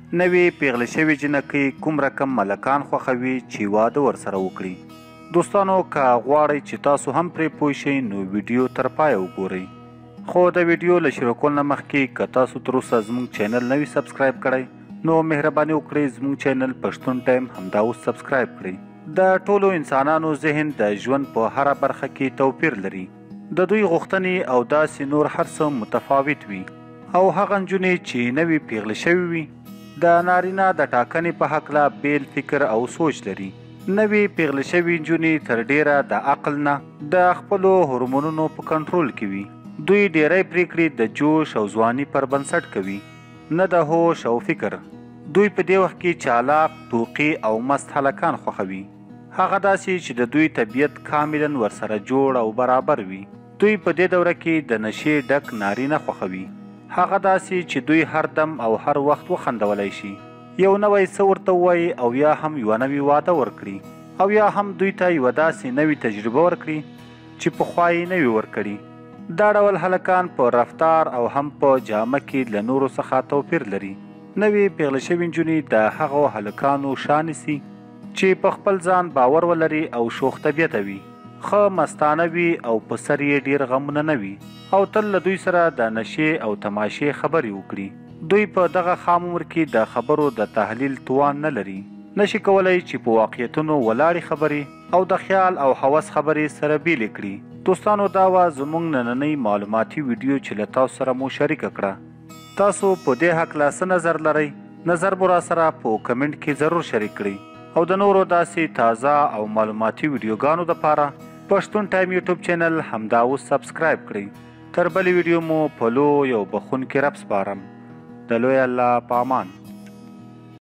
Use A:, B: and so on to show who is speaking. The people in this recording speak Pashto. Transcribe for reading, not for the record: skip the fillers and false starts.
A: نوې پیغله شوې جنکۍ کوم رقم ملکان خوښوي چې واده ورسره وکړي. دوستانو که غواړئ چې تاسو هم پرې پوه شئ نو ویډیو تر پایه وګورئ. خو د ویډیو له شروع کولو نه مخکې که تاسو تر اوسه زموږ چینل نه وي سبسکرایب کړی نو مهرباني وکړئ زموږ چینل پښتون ټایم همدا اوس سبسکرایب کړئ. د ټولو انسانانو ذهن د ژوند په هره برخه کې توپیر لري. د دوی غوښتنې او داسې نور هر څه متفاوت وي او هغه نجونې چې نوې پیغله شوې وي د نارینه د ټاکنې په هکله بیل فکر او سوچ لري. نوې پیغله شوې نجونې تر ډیره د عقل نه د خپلو هورمونونو په کنټرول کې وي. دوی ډیری پریکړې د جوش او ځواني پر بنسټ کوي نه د هوش او فکر. دوی په دې وخت کې چالاک، ټوقي او مست هلکان خوښوي. هغه داسې چې د دوی طبیعت کاملا ورسره جوړ او برابر وي. دوی په دې دوره کې د نشې ډک نارینه خوښوي. هغه داسې چې دوی هر دم او هر وخت وخندولی شي، یو نوی څه ورته ووایي او یا هم یوه نوې واده ورکړي او یا هم دوی ته یوه داسې نوې تجربه ورکړي چې پخوا یې نه وي ورکړي. دا ډول هلکان په رفتار او هم په جامه کې له نورو څخه توپیر لري. نوې پیغله شوې نجونې د هغو هلکانو شا نیسي چې په خپل ځان باور ولري او شوخ طبیعته وي، ښه مستانه وي او په سر یې ډېر غمونه نه وي او تل له دوی سره د نشې او تماشې خبرې وکړي. دوی په دغه خام عمر کې د خبرو د تحلیل توان نه لري. نشي کولی چې په واقعیتونو ولاړې خبرې او د خیال او هوس خبرې سره بیلې کړي. دوستانو دا وه زموږ نننۍ معلوماتي ویډیو چې له تاسو سره مو شریکه کړه. تاسو په دې هکله څه نظر لرئ؟ نظر مو راسره په کمنټ کې ضرور شریک کړئ او د نورو داسې تازه او معلوماتي ویډیوګانو دپاره پښتون ټایم یوټیوب چینل همدا اوس سبسکرایب کړئ. تر بلې ویډیو مو په لوی او بخښونکي رب سپارم. د لوی الله په امان.